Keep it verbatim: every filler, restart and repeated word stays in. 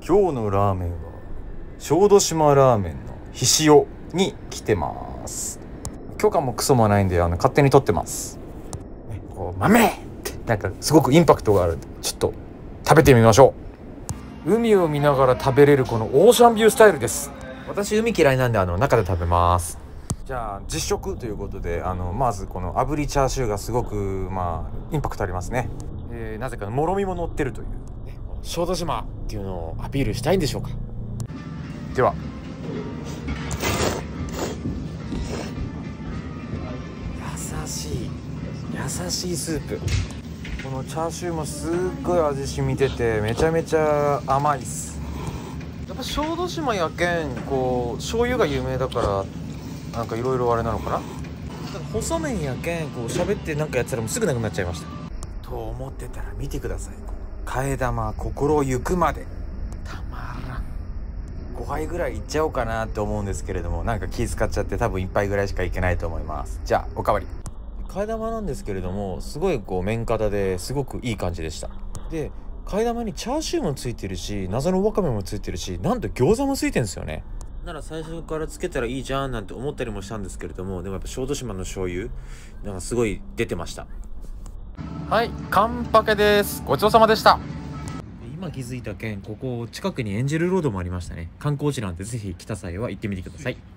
今日のラーメンは小豆島ラーメンのひしおに来てます。許可もクソもないんであの勝手に撮ってます、ね、こう豆ってなんかすごくインパクトがあるんでちょっと食べてみましょう。海を見ながら食べれるこのオーシャンビュースタイルです。私海嫌いなんであの中で食べます。じゃあ実食ということであのまずこの炙りチャーシューがすごくまあインパクトありますね。えー、なぜかもろみも乗ってるという小豆島っていうのをアピールしたいんでしょうか。では優しい優しいスープ。このチャーシューもすっごい味染みててめちゃめちゃ甘いっす。やっぱ小豆島やけんこう醤油が有名だからなんかいろいろあれなのかな。なんか細麺やけんこう喋ってなんかやってたらもうすぐなくなっちゃいましたと思ってたら見てください。替え玉心ゆくまでたまらん。ごはいぐらいいっちゃおうかなって思うんですけれどもなんか気使っちゃって多分いっぱいぐらいしかいけないと思います。じゃあおかわり。替え玉なんですけれどもすごいこう麺型ですごくいい感じでした。で替え玉にチャーシューもついてるし謎のわかめもついてるしなんと餃子もついてるんですよね。なら最初からつけたらいいじゃんなんて思ったりもしたんですけれどもでもやっぱ小豆島の醤油なんかすごい出てました。はい、カンパケです。ごちそうさまでした。今気づいた件ここ近くにエンジェルロードもありましたね。観光地なんでぜひ来た際は行ってみてください。